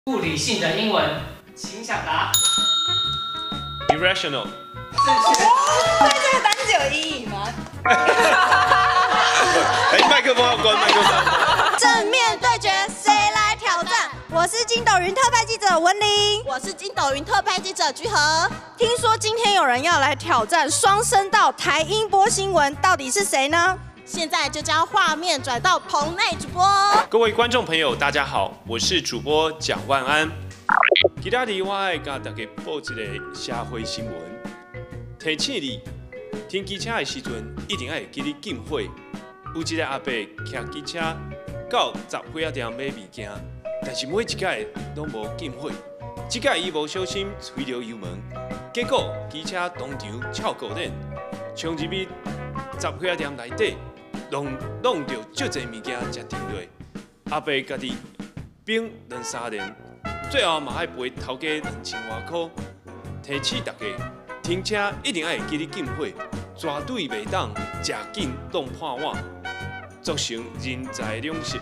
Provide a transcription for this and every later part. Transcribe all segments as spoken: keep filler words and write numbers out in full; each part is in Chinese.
不理性的英文，请抢答。 Irrational。 正确。 对这个单字有阴影吗？ 哎，麦克风要关，麦克风。 正面对决，谁来挑战？我是筋斗云特派记者文玲， 我是筋斗云特派记者居和。 听说今天有人要来挑战双声道台英播新闻，到底是谁呢？ 现在就将画面转到棚内主播。 各位观众朋友，大家好，我是主播蒋万安。今日我爱甲大家报一个社会新闻，提醒你，停机车的时阵一定要会记得禁火。有一个阿伯骑机车到十火店买物件，但是每一届都无禁火。这届伊无小心吹着油门，结果机车当场翘高点，冲入去十火店内底。弄弄到足侪物件才停落，阿伯家己冰两三年，最后嘛爱赔头家两千外块。提醒大家，停车一定要会记得禁火，绝对袂当食紧弄破碗，造成人财两失。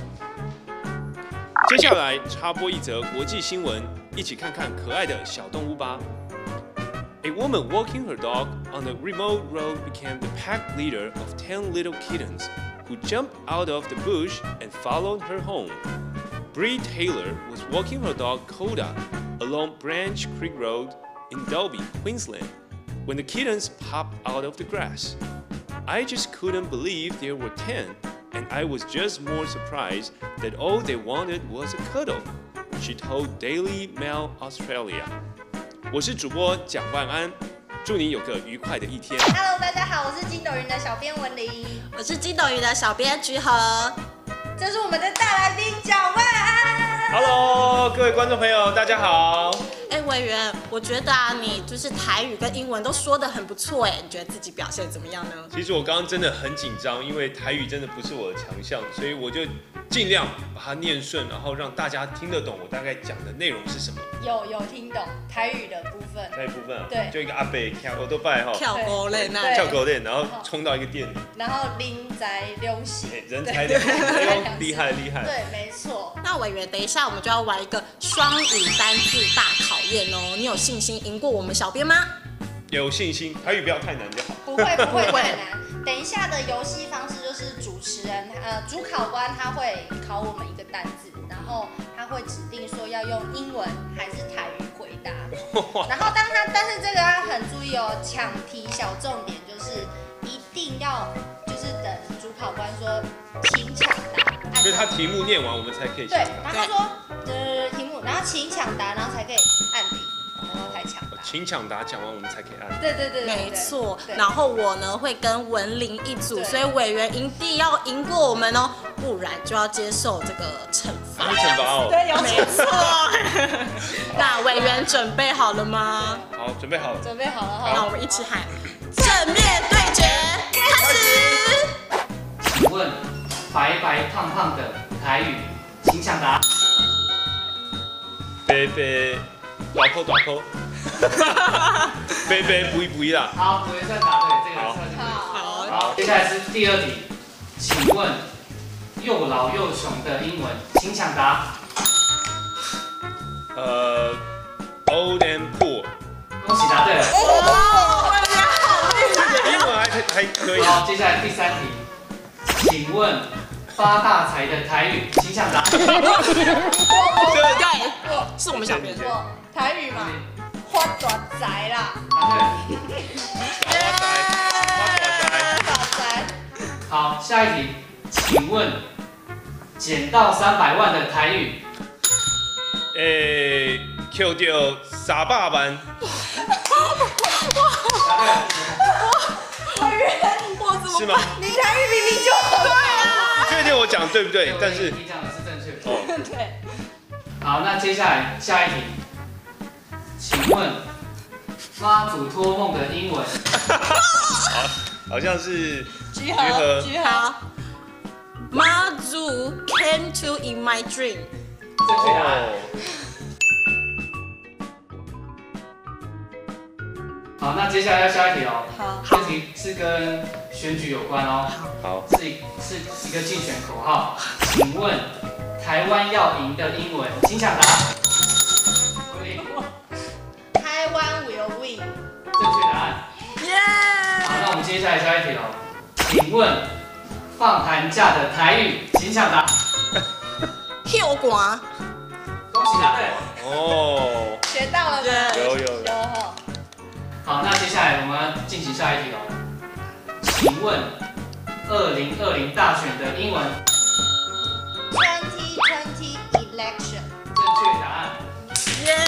接下来插播一则国际新闻，一起看看可爱的小动物吧。A woman walking her dog on a remote road became the pack leader of ten little kittens who jumped out of the bush and followed her home. Bree Taylor was walking her dog Coda along Branch Creek Road in Dalby, Queensland, when the kittens popped out of the grass. I just couldn't believe there were ten, and I was just more surprised that all they wanted was a cuddle, she told Daily Mail Australia. 我是主播蒋万安，祝你有个愉快的一天。 Hello， 大家好，我是筋斗云的小编文玲， 我是筋斗云的小编居和， 这是我们的大来宾蒋万安。 Hello， 各位观众朋友，大家好。 哎，委员，我觉得啊，你就是台语跟英文都说得很不错哎，你觉得自己表现怎么样呢？ 其实我刚刚真的很紧张，因为台语真的不是我的强项，所以我就尽量把它念顺，然后让大家听得懂我大概讲的内容是什么。 有有听懂台语的部分， 那一部分啊， 对， 就一个阿伯跳我都拜哈， 跳狗链啊， 跳狗链，然后冲到一个店里， 然后人财两失， 人才两失，厉害厉害。 对，没错。 那委员，等一下我们就要玩一个双语单字大考验哦，你有信心赢过我们小编吗？ 有信心，台语不要太难就好。 不会不会太难。等一下的游戏方式就是主持人呃主考官他会考我们一个单字，然后他会指定说要用英文还是台语回答。然后当他但是这个要很注意哦，抢题小重点就是一定要就是等主考官说请抢答， 所以他题目念完我们才可以抢答。 对，然后他说呃题目，然后请抢答，然后才可以按铃，然后才抢答。 请抢答讲完我们才可以按。 对对对对， 没错。然后我呢会跟文玲一组，所以委员一定要赢过我们哦，不然就要接受这个惩罚。 有惩罚哦。 对，有没错。那委员准备好了吗？ 好，准备好了。 准备好了哈。 那我们一起喊正面对决，开始。 请问白白胖胖的台语，请抢答。 白白大口大口。白白不一不一啦。 好，我也算答对，这个算是对。 好， 好，接下来是第二题，请问又老又穷的英文，请抢答。 呃 ，old and poor。 恭喜答对了。 哦，委员好厉害。 英文还可还可以。 好，接下来第三题，请问发大财的台语，请抢答。 对，是我们小编。 台语嘛，发大财啦。 答对。 发财， 发财。 好，下一题，请问捡到三百万的台语。 诶，扣掉三百万。 答对。 委员， 我怎么？ 是吗？ 你台语明明就很对啊。 确定我讲对不对？但是你讲的是正确的。 哦， 对。 好，那接下来下一题，请问妈祖托梦的英文？ 好，好像是居和，居和。 妈祖 came to in my dream。 正确答案。好，那接下来要下一题哦。 好。 这题是跟选举有关哦。 好。 是是一个竞选口号，请问台湾要赢的英文，请抢答。 台湾 will win。 正确答案。 耶！ 好，那我们接下来下一题喽。请问放寒假的台语，请抢答。 休寒。 恭喜答对。 哦， 学到了吗？ 有有有。 有吼。 好，那接下来我们要进行下一题喽。请问二零二零大选的英文？ twenty twenty election。 正确答案。 耶！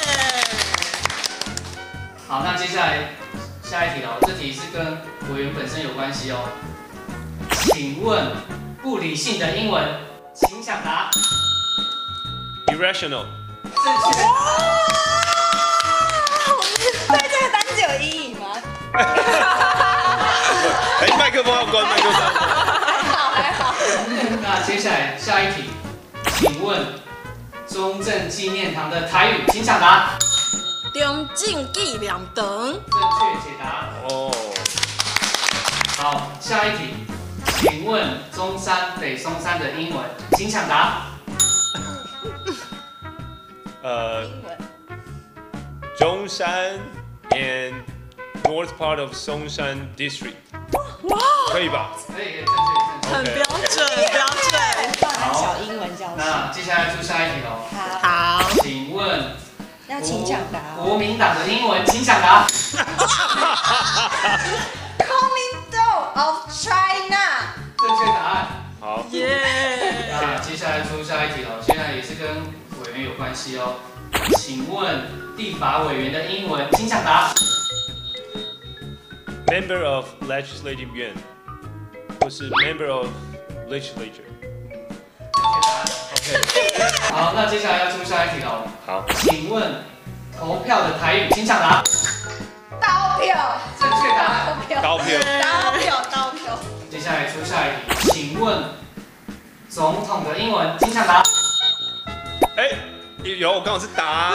好，那接下来下一题喽。这题是跟委员本身有关系哦。请问不理性的英文，请抢答。 irrational。 正确。 对这个单字有阴影吗？ 哎，麦克风要关，麦克风。 还好还好。 那接下来下一题，请问中正纪念堂的台语，请抢答。 中正纪念堂。 正确解答。 哦。 好，下一题，请问中山北松山的英文，请抢答。 呃， 英文。 中山 and north part of 松山 district。 哇！ 可以吧？ 可以，正确，正确。 很标准，标准。 放安小英文教室。 那接下来出下一题喽。 好。 好。 请问要请抢答哦。 国民党的英文，请抢答。 Coming of China。 正确答案。 好。 耶！ 那接下来出下一题喽，现在也是跟委员有关系哦。请问立法委员的英文，请抢答。 Member of legislative yuan， 或是 member of legislature。 正确答案。OK。好，那接下来要出下一题喽。 好。 请问投票的台语，请抢答。 刀票。 正确答案。 刀票。 刀票，刀票。 接下来出下一题，请问总统的英文，请抢答。 哎，有，我刚好是答。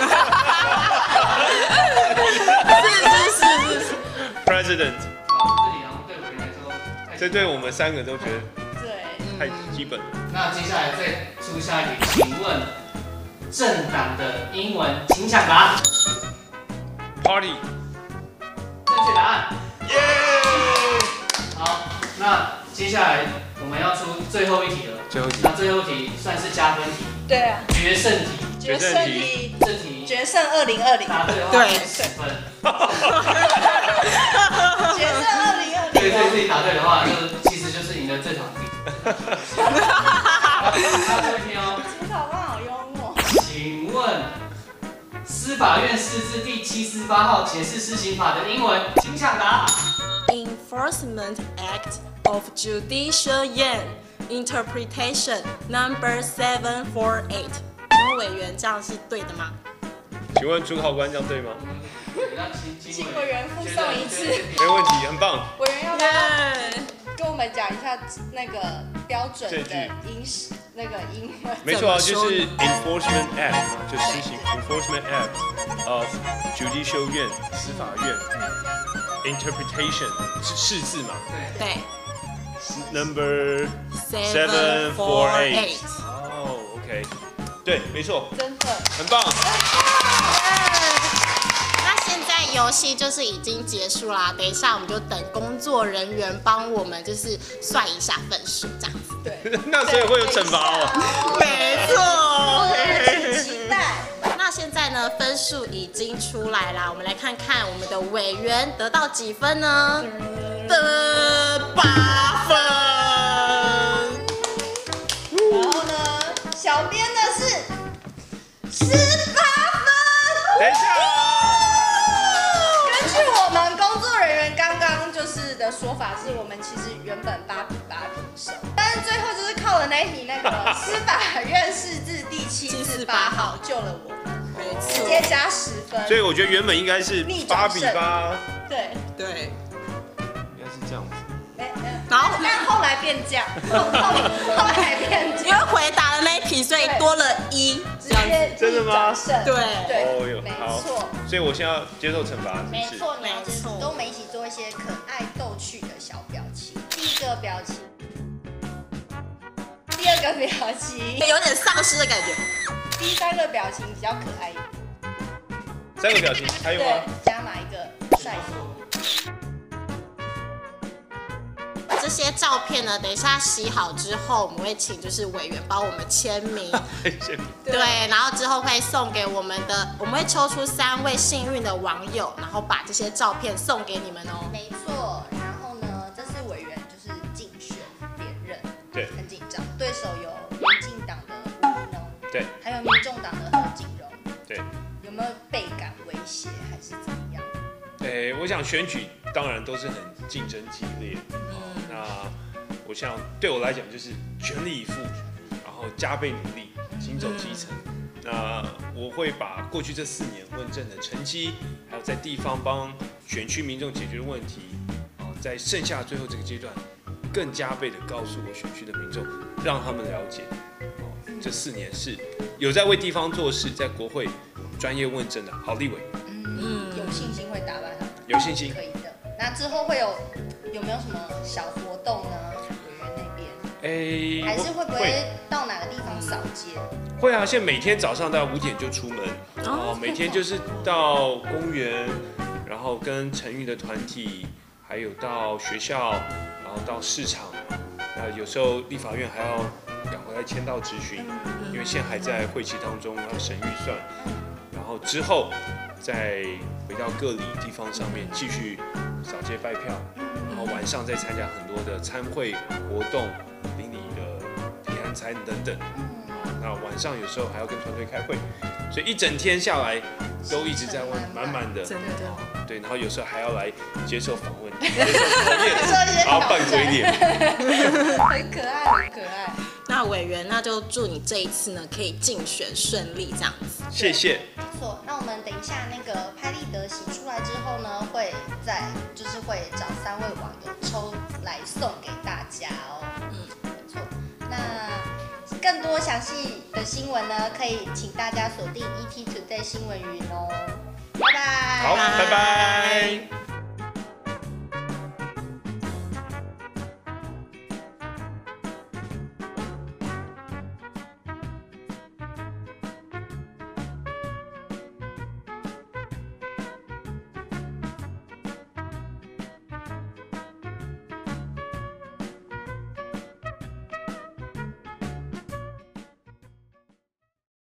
是是是是。 President。 好，这里好像对委员来说太这对我们三个都觉得对。 太基本了。 那接下来再出下一题，请问政党的英文，请抢答。 Party。 正确答案。 耶！ 好，那接下来我们要出最后一题了。 最后一题。 那最后一题算是加分题， 对啊。 决胜题。 决胜题。 这题决胜二零二零。 答对的话对十分。 决胜二零二零。 对对，自己答对的话，就其实就是赢了这场比赛。好，那最后一题哦。 主考官好幽默。 请问司法院释字第七四八号解释施行法的英文，请抢答。 Enforcement Act of Judicial Yuan Interpretation Number seven four eight。请问委员这样是对的吗？ 请问主考官这样对吗？ 请委员附送一次。 没问题，很棒。 委员要不要跟我们讲一下那个标准的英那个英文？ 没错啊，就是 Enforcement Act 嘛，就施行 Enforcement Act of Judicial Yuan 司法院 Interpretation 是释字嘛？ 对。 Number seven four eight。 哦 ，OK， 对，没错， 真的很棒。 那现在游戏就是已经结束啦，等一下我们就等工作人员帮我们就是算一下分数，这样子。 对。 那所以会有惩罚哦。 没错。 请期待。 那现在呢，分数已经出来啦，我们来看看我们的委员得到几分呢？得八分。 然后呢，小编的是十八分。 等一下。 根据我们工作人员刚刚就是的说法，是我们其实原本八比八平手，但是最后就是靠了那一题那个司法院释字第七四八号救了我们， 没直接加十分。 所以我觉得原本应该是八比八。 对对。 应该是这样子。 然后但后来变这样，后后来变这样， 因为回答了那一题，所以多了一， 直接真的吗？ 对对， 哦哟， 没好， 错， 所以我现在要接受惩罚，是不是？ 没错，没没错错，跟我们一起做一些可爱逗趣的小表情。第一个表情，第第二个表情， 有点丧尸的感觉。 第三个表情比较可爱一点。 三个表情还有吗？ 对，加码一个帅气。 这些照片呢，等一下洗好之后，我们会请就是委员帮我们签名， 签名。 对，然后之后会送给我们的，我们会抽出三位幸运的网友，然后把这些照片送给你们哦。 没错，然后呢，这次委员就是竞选连任， 对， 很紧张，对手有民进党的吴怡农， 对， 还有民众党的何景荣， 对， 有没有倍感威胁还是怎么样？ 诶，我想选举当然都是很竞争激烈，嗯，那我想对我来讲就是全力以赴，然后加倍努力，行走基层。那我会把过去这四年问政的成绩，还有在地方帮选区民众解决的问题，啊，在剩下最后这个阶段，更加倍的告诉我选区的民众，让他们了解，哦，这四年是有在为地方做事，在国会专业问政的好立委。 嗯，有信心会打败他们？ 有信心， 可以的。那之后会有有没有什么小活动呢？委员那边， 哎， 还是会不会到哪个地方扫街？ 会啊，现在每天早上大概五点就出门，然后每天就是到公园，然后跟成育的团体，还有到学校，然后到市场，那有时候立法院还要赶回来签到质询，因为现在还在会期当中要审预算，然后之后再回到各里地方上面继续扫街拜票，然后晚上再参加很多的参会活动、邻里的提案餐等等。那晚上有时候还要跟团队开会，所以一整天下来都一直在问，满满的， 真的。 对，然后有时候还要来接受访问，接受考验，然后扮鬼脸， 很可爱，很可爱。 那委员，那就祝你这一次呢可以竞选顺利，这样子。 谢谢。 没错，那我们等一下那个拍立得洗出来之后呢，会再就是会找三位网友抽来送给大家哦。嗯，没错。那更多详细的新闻呢，可以请大家锁定 E T Today 新闻云哦。拜拜。 好，拜拜。